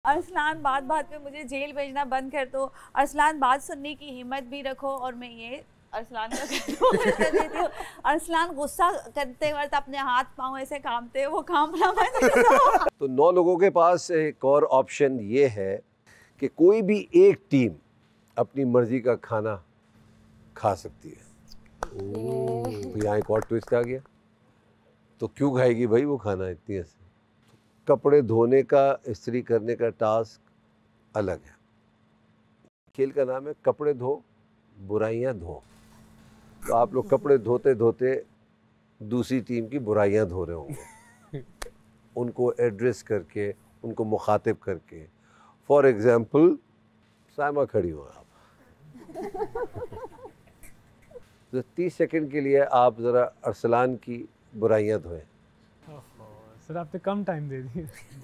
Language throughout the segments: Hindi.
अरसलान बात बात में मुझे जेल भेजना बंद कर दो। अरसलान बात सुनने की हिम्मत भी रखो। और मैं ये अरसलान का कर देती हूँ। अरसलान गुस्सा करते वक्त अपने हाथ पाँव ऐसे कांपते हैं, वो कांपना बंद कर दो। तो 9 लोगों के पास एक और ऑप्शन ये है कि कोई भी एक टीम अपनी मर्जी का खाना खा सकती है। तो यहाँ एक और ट्विस्ट आ गया। तो क्यों खाएगी भाई वो खाना इतनी ऐसे? कपड़े धोने का, इस्त्री करने का टास्क अलग है। खेल का नाम है कपड़े धो बुराइयां धो। तो आप लोग कपड़े धोते धोते दूसरी टीम की बुराइयां धो रहे होंगे, उनको एड्रेस करके, उनको मुखातिब करके। फॉर एग्जाम्पल साइमा खड़ी हो आप, तो 30 सेकंड के लिए आप ज़रा अरसलान की बुराइयां धोएं। सर आप तो कम टाइम दे दिए।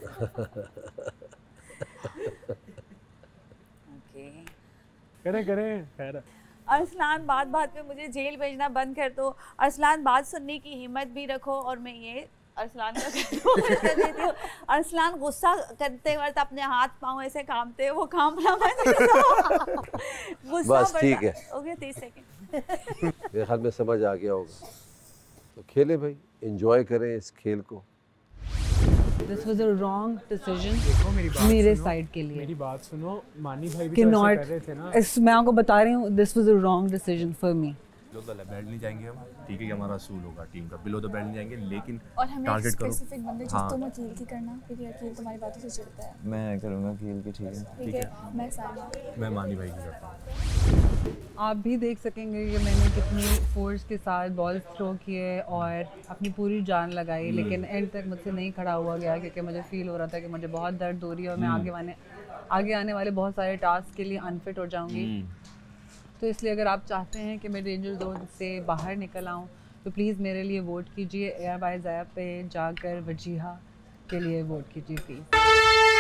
करें खैर। अरसलान बात बात में मुझे जेल भेजना बंद कर दो। अरसलान बात सुनने की हिम्मत भी रखो। और मैं ये अरसलान का कर देती हूँ। अरसलान गुस्सा करते वक्त अपने हाथ पाँव ऐसे कांपते हैं, वो कांपना बंद कर दो। बस ठीक है, हो गया 30 सेकंड। मेरे ख्याल में समझ आ गया होगा। तो खेलें भाई, एंजॉय करें इस खेल को। This was a wrong decision देखो मेरे साइड के लिए। मेरी बात सुनो, मानी भाई भी कि तो ऐसे नॉट कर रहे थे ना। मैं आपको बता रही हूँ, this was a wrong decision for me. Below the belt नहीं जाएंगे हम, ठीक है, कि हमारा असूल होगा टीम का, बिलो द बेल्ट नहीं जाएंगे, लेकिन और हमें टारगेट करो। स्पेसिफिक बंदे जिस हाँ। तुम अकील की करना, क्योंकि अकील तुम्हारी बातों से चिढ़ता है। मैं करूँगा खेल के, ठीक है। ठीक है, मैं साइमा। मैं मानी भाई की करता हूँ। आप भी देख सकेंगे कि मैंने कितनी फोर्स के साथ बॉल थ्रो किए और अपनी पूरी जान लगाई, लेकिन एंड तक मुझसे नहीं खड़ा हुआ गया क्योंकि मुझे फील हो रहा था कि मुझे बहुत दर्द हो रही है और मैं आगे आने वाले बहुत सारे टास्क के लिए अनफिट हो जाऊंगी। तो इसलिए अगर आप चाहते हैं कि मैं डेंजर जोन से बाहर निकल आऊँ तो प्लीज़ मेरे लिए वोट कीजिए। एयर बाय ज़ाया पे जाकर वजीहा के लिए वोट कीजिए प्लीज़।